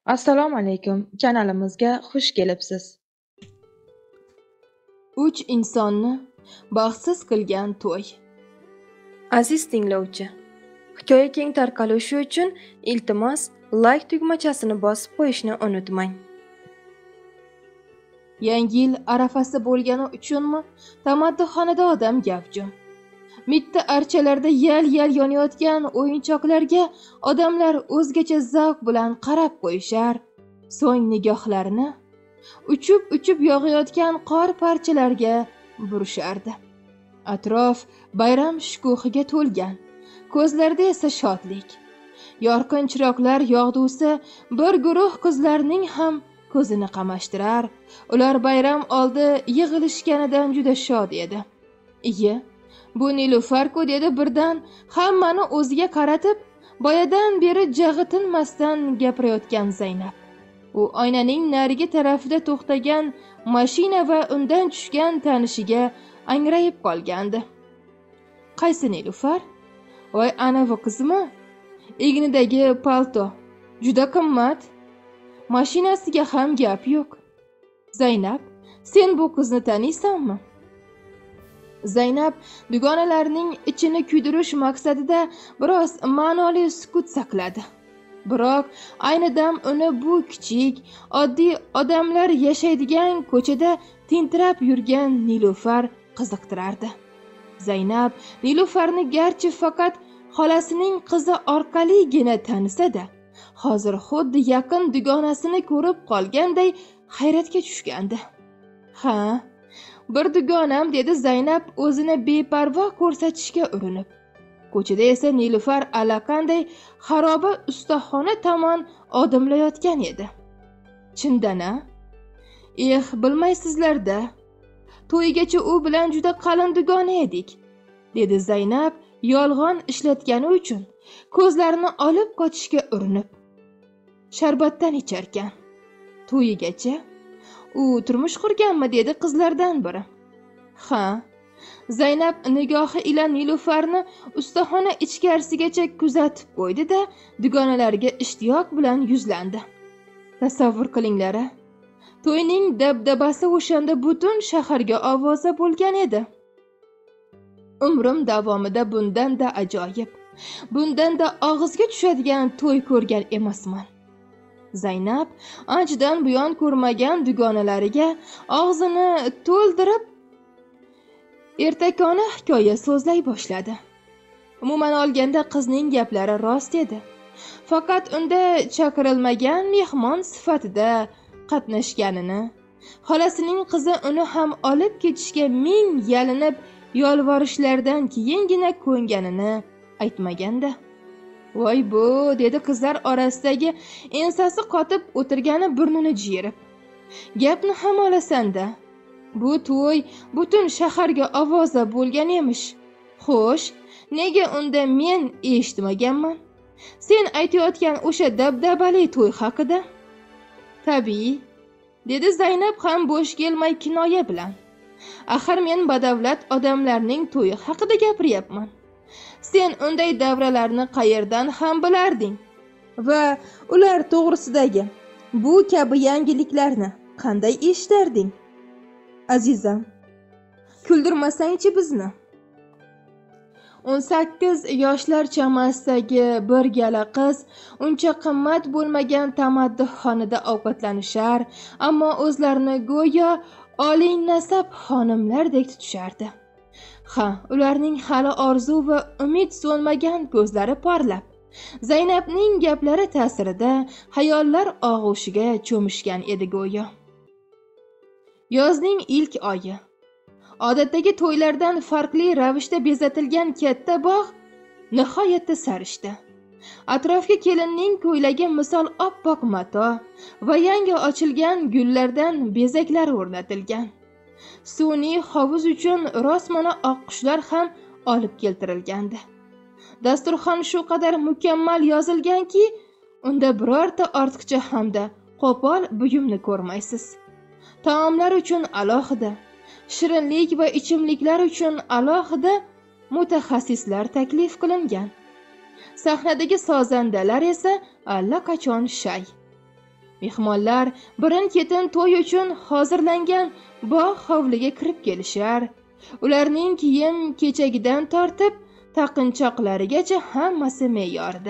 Assalomu alaykum, kanalimizga xush kelibsiz. 3 insonni baxtsiz qilgan to'y. Aziz tinglovchi, hikoya keng tarqalishi uchun iltimos like tugmachasini bosib qo'yishni unutmang. Yangi yil arafasi bo'lgani uchunmi tamaddixonada odam gavjum. Mitti archalarda yal-yal yonayotgan o'yinchoqlarga odamlar o'zgacha zavq bilan qarab qo'yishar, so'ng nigohlarini uchib yog'ayotgan qor parchalariga burishardi. Atrof bayram shukuhiga to'lgan, ko'zlarda esa shodlik. Yorqin chiroqlar yog'dusi bir guruh qizlarning ham ko'zini qamashtirar. Ular bayram oldi yig'ilishganidan juda shod edi. "Iye, bu Nilufar-ku", dedi birdan hammani o'ziga qaratib, boyadan beri jag'i tinmasdan gapirayotgan Zaynab. U oynaning narigi tarafida to'xtagan mashina va undan tushgan tanishiga angrayib qolgandi. "Qaysi Nilufar? Voy, ana bu qizmi? Egnidagi palto juda qimmat. Mashinasiga ham gap yo'q. Zaynab, sen bu qizni taniysanmi?" Zaynab dugonalarining ichini kuydirish maqsadida biroz ma'noli sukut saqladi. Biroq ayni dam uni bu kichik, oddiy odamlar yashaydigan ko'chada tentirab yurgan Nilufar qiziqtirardi. Zaynab Nilufarni garchi faqat xolasining qizi orqaligina tanisa-da, hozir xuddi yaqin dugonasini ko'rib qolganday hayratga tushgandi. "Ha, bir dugonam", dedi Zaynab o'zini beparvo ko'rsatishga urinib. Ko'chada esa Nilufar allaqanday xaroba ustaxona tomon odimlayotgan edi. "Chindan-a? Bilmaysizlar-da. To'ygacha u bilan juda qalin dugona edik", dedi Zaynab yolg'on ishlatgani uchun ko'zlarini olib qochishga urinib. "Sharbatdan icharkan. To'yigacha? U turmush qurganmi?" dedi qizlardan biri. "Ha." Zaynab nigohi ila Nilufarni ustaxona ichkarisigacha kuzatib qo'ydi-da, dugonalariga ishtiyoq bilan yuzlandi. "Tasavvur qilinglar, to'yning dabdabasi o'shanda butun shaharga ovoza bo'lgan edi. Umrim davomida bundan-da ajoyib, bundan-da og'izga tushadigan to'y ko'rgan emasman." Zaynab anchadan buyon ko'rmagan dugonalariga og'zini to'ldirib ertakona hikoya so'zlay boshladi. Umuman olganda qizning gaplari rost edi. Faqat unda chaqirilmagan mehmon sifatida qatnashganini, xolasining qizi uni ham olib ketishga ming yalinib yolvorishlardan keyingina ko'nganini aytmaganda. "Voy bu", dedi qizlar orasidagi ensasi qotib o'tirgani burnini jiyirib. "Gapni ham olasanda. Bu to'y butun shaharga ovoza bo'lgan emish. Xo'sh, nega unda men eshitmaganman? Sen aytayotgan o'sha dabdabali to'y haqida?" "Tabiiy", dedi Zaynab ham bo'sh kelmay kinoya bilan. "Axir men badavlat odamlarning to'yi haqida gapiryapman. Sen unday davralarni qayerdan ham bilarding va ular to'g'risidagi bu kabi yangiliklarni qanday eshitarding? Azizam, kuldirmasang-chi bizni." 18 yoshlar chamasidagi bir gala qiz uncha qimmat bo'lmagan tamaddixonada ovqatlanishar, ammo o'zlarini go'yo oliy nasab xonimlardek tutishardi. Ha, ularning hali orzu va umid so'nmagan ko'zlari porlab, Zaynabning gaplari ta'sirida xayollar og'ushiga cho'mishgan edi go'yo. Yozning ilk oyi. Odatdagi to'ylardan farqli ravishda bezatilgan katta bog' nihoyatda sarishta. Atrofga kelinning ko'ylagi misol oppoq mato va yangi ochilgan gullardan bezaklar o'rnatilgan. Sun'iy hovuz uchun rosmana oqqushlar ham olib keltirilgandi. Dasturxon shu qadar mukammal yozilganki, unda birorta ortiqcha hamda qo'pol buyumni ko'rmaysiz. Taomlar uchun alohida, shirinlik va ichimliklar uchun alohida mutaxassislar taklif qilingan. Sahnadagi sozandalar esa allaqachon shay. Mehmonlar birin-ketin to'y uchun hozirlangan bog' hovliga kirib kelishar. Ularning kiyim kechagidan tortib taqinchoqlarigacha hammasi me'yorda.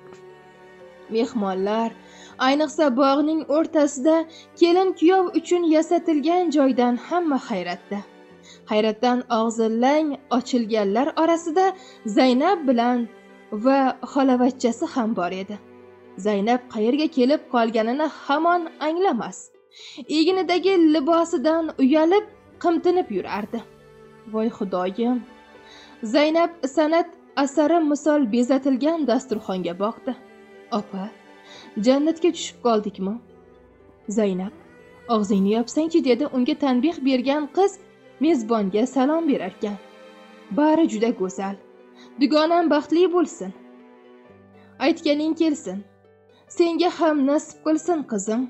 Mehmonlar ayniqsa bog'ning o'rtasida kelin-kuyov uchun yasatilgan joydan hamma hayratda. Hayratdan og'zi lang ochilganlar orasida Zaynab bilan va xolavachchasi ham bor edi. Zaynab qayerga kelib qolganini hamon anglamas. Egnidagi libosidan uyalib, qimtinib yurardi. Voy xudoyim! Zaynab san'at asari misol bezatilgan dasturxonga boqdi. Opa, jannatga tushib qoldikmi? Zaynab, og'zingni yopsang-chi, dedi unga tanbih bergan qiz mezbonga salom berarkan. Bari juda go'zal. Dugonam baxtli bo'lsin. Aytganing kelsin. Senga ham nasib qilsin, qizim.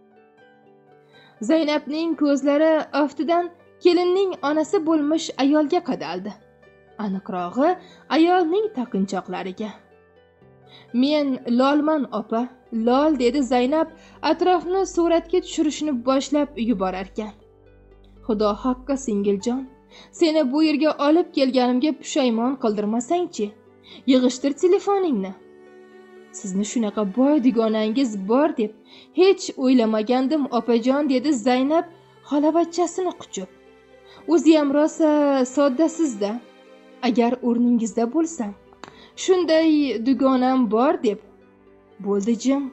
Zaynabning ko'zlari aftidan kelinning onasi bo'lmish ayolga qadaldi. Aniqrog'i, ayolning taqinchoqlariga. Men lolman opa, lol, dedi Zaynab atrofni suratga tushirishni boshlab yuborarkan. Xudo haqqi singiljon, seni bu yerga olib kelganimga pushaymon qildirmasang-chi. Yig'ishtir telefoningni. Sizni shunaqa boy dugonangiz bor deb hech o'ylamagandim opajon, dedi Zaynab xolavachchasini quchib. O'zi ham rosa soddasiz-da. Agar o'rningizda bo'lsam, shunday dugonam bor deb. Bo'ldi jim.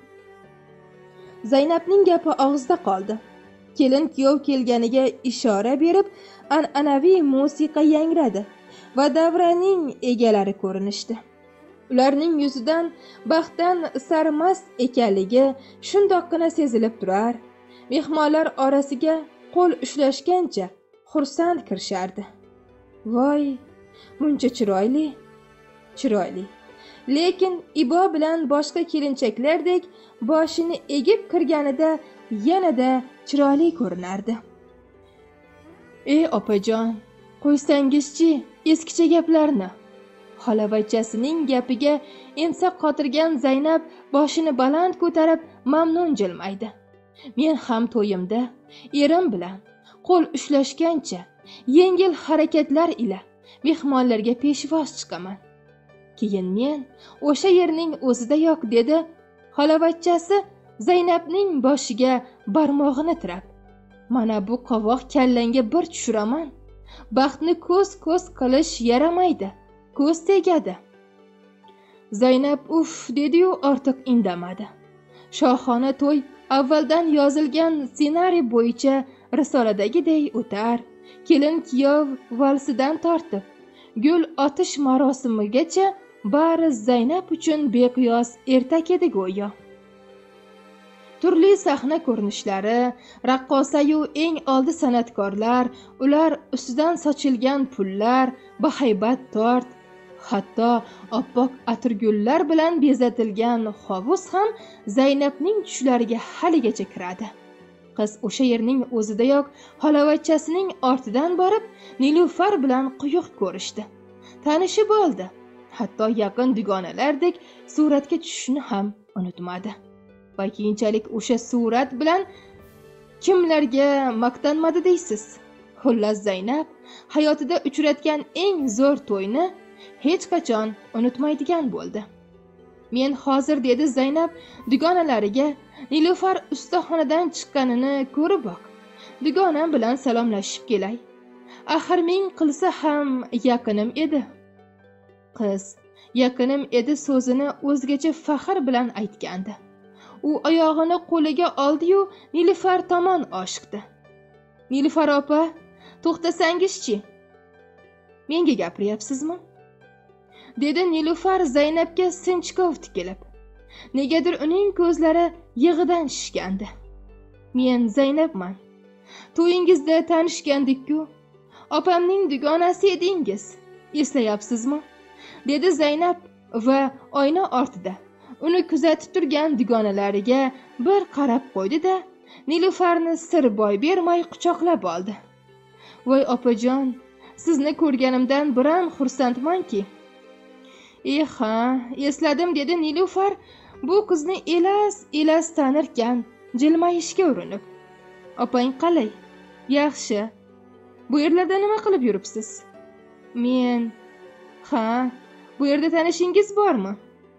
Zaynabning gapi og'zida qoldi. Kelin kuyov kelganiga ishora berib, an'anaviy musiqa yangradi va davraning egalari ko'rinishdi. Ularning yuzidan baxtdan sarmast ekanligi shundoqqina sezilib turar. Mehmonlar orasiga qo'l ushlashgancha xursand kirishardi. Voy, muncha chiroyli, chiroyli. Lekin Ibo bilan boshqa kelinchaklardek boshini egib kirganida yanada chiroyli ko'rinardi. Ey opajon, qo'ysangizchi eskicha gaplarni. Xolavachchasining gapiga ensa qotirgan Zaynab boshini baland ko'tarib mamnun jilmaydi. Men ham to'yimda erim bilan qo'l ushlashgancha yengil harakatlar ila mehmonlarga peshvoz chiqaman. Keyin men o'sha yerning o'zidayoq, dedi xolavachchasi Zaynabning boshiga barmog'ini tirab. Mana bu qovoq kallangga bir tushiraman. Baxtni ko'z qilish yaramaydi. Ko'z tegadi. Zaynab uf dedi-yu ortiq indamadi. Shohona to'y avvaldan yozilgan ssenariy bo'yicha risoladagiday o'tar. Kelin kuyov valsidan tortib gul otish marosimigacha bari Zaynab uchun beqiyos ertak edi go'yo. Turli sahna ko'rinishlari, raqqosa-yu eng oldi san'atkorlar, ular ustidan sochilgan pullar, bahaybat tort, hatto oppoq atirgullar bilan bezatilgan hovuz ham Zaynabning tushlariga haligacha kiradi. Qiz o'sha yerning o'zidayoq xolavachchasining ortidan borib Nilufar bilan quyuq ko'rishdi. Tanishib oldi. Hatto yaqin dugonalardek suratga tushishni ham unutmadi. Va keyinchalik o'sha surat bilan kimlarga maqtanmadi deysiz? Xullas Zaynab hayotida uchratgan eng zo'r to'yni hech qachon unutmaydigan bo'ldi. Men hozir, dedi Zaynab dugonalariga, Nilufar ustaxonadan chiqqanini ko'rib boq. Dugonam bilan salomlashib kelay. Axir ming qilsa ham yaqinim edi. Qiz yaqinim edi so'zini o'zgacha faxr bilan aytgandi. U oyog'ini qo'liga oldi-yu Nilufar tomon oshiqdi. Nilufar opa, to'xtasangizchi. Menga gapiryapsizmi? Dedi Nilufar Zaynabga sinchkov tikilib. Negadir uning ko'zlari yig'idan shishgandi. Men Zaynabman. To'yingizda tanishgandik-ku. Opamning dugonasi edingiz. Eslayapsizmi? Dedi Zaynab va oyna ortida uni kuzatib turgan dugonalariga bir qarab qo'ydi-da, Nilufarni sir boy bermay quchoqlab oldi. Voy opajon, sizni ko'rganimdan biram xursandmanki. Ha, esladim, dedi Nilufar bu qizni elas tanirkan, jilmayishga urinib, "Opang qalay? Yaxshi. Bu yerlarda nima qilib yuribsiz?" Men, "Ha, bu yerda tanishingiz bormi?"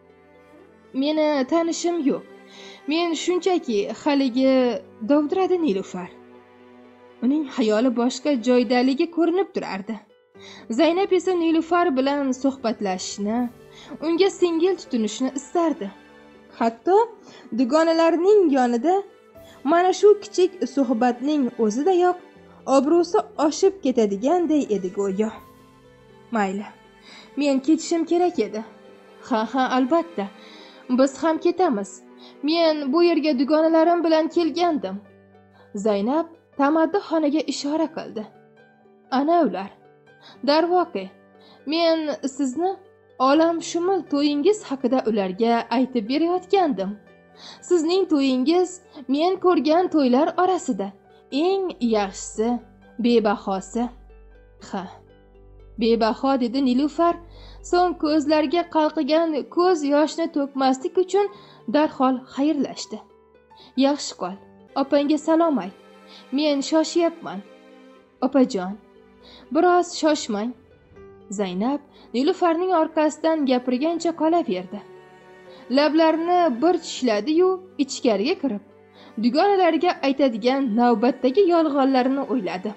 "Meni tanishim yo'q. Men shunchaki haligi dovdiradi Nilufar." Uning xayoli boshqa joydaligi ko'rinib turardi. Zaynab esa Nilufar bilan suhbatlashishni, unga singil tutinishni istardi. Hatto dugonalarining yonida mana shu kichik suhbatning o'zidayoq obro'si oshib ketadiganday edi go'yo. "Mayli, men ketishim kerak edi." "Ha, albatta. Biz ham ketamiz. Men bu yerga dugonalarim bilan kelgandim." Zaynab tamaddi xonaga ishora qildi. "Ana ular. Darvoqe, men sizni olamshumul to'yingiz haqida ularga aytib berayotgandim. Sizning to'yingiz men ko'rgan to'ylar orasida eng yaxshisi, bebahosi." "Ha, bebaho," dedi Nilufar, so'ng ko'zlarga qalqigan ko'z yoshni to'kmaslik uchun darhol xayrlashdi. "Yaxshi qol. Opangga salom ayt. Men shoshyapman." "Opajon, biroz shoshmang." Zaynab Nilufarning orqasidan gapirgancha qolaverdi. Lablarini bir tishladi-yu, ichkariga kirib, dugonalariga aytadigan navbatdagi yolg'onlarini o'yladi.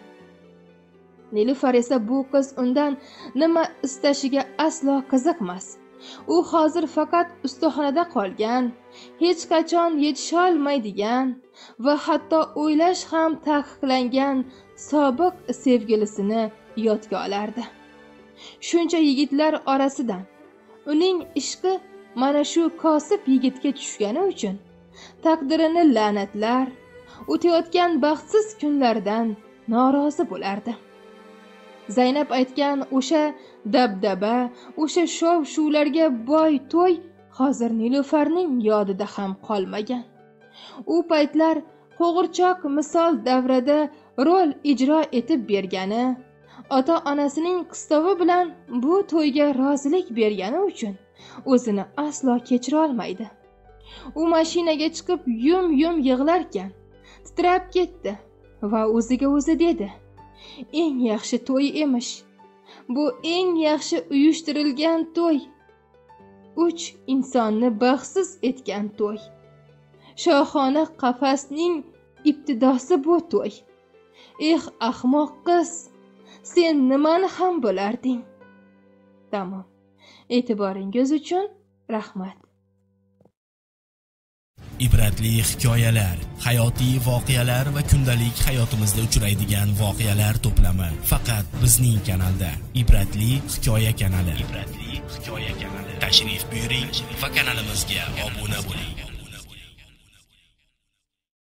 Nilufar esa bu qiz undan nima istashiga aslo qiziqmas. U hozir faqat ustaxonada qolgan, hech qachon yetisha olmaydigan va hatto o'ylash ham taqiqlangan sobiq sevgilisini yodga olardi. Shuncha yigitlar orasidan uning ishqi mana shu kosib yigitga tushgani uchun taqdirini la'natlar, o'tayotgan baxtsiz kunlardan norozi bo'lardi. Zaynab aytgan o'sha dabdaba, o'sha shov-shuvlarga boy to'y hozir Nilufarning yodida ham qolmagan. U paytlar qo'g'irchoq misol davrada rol ijro etib bergani, ota-onasining qistovi bilan bu to'yga rozilik bergani uchun o'zini aslo kechira olmaydi. U mashinaga chiqib yum-yum yig'larkan, titrab ketdi va o'ziga o'zi dedi: "Eng yaxshi to'y emish. Bu eng yaxshi uyushtirilgan to'y. 3 insonni baxtsiz etgan to'y. Shohona qafasning ibtidosi bu to'y. Ahmoq qiz, sen nimani ham bo'larding?" Tamom. E'tiboringiz uchun rahmat. Ibratli hikoyalar, hayotiy voqealar va kundalik hayotimizda uchraydigan voqealar to'plami faqat bizning kanalda. Ibratli hikoya kanali. Tashrif buyuring va kanalimizga obuna bo'ling.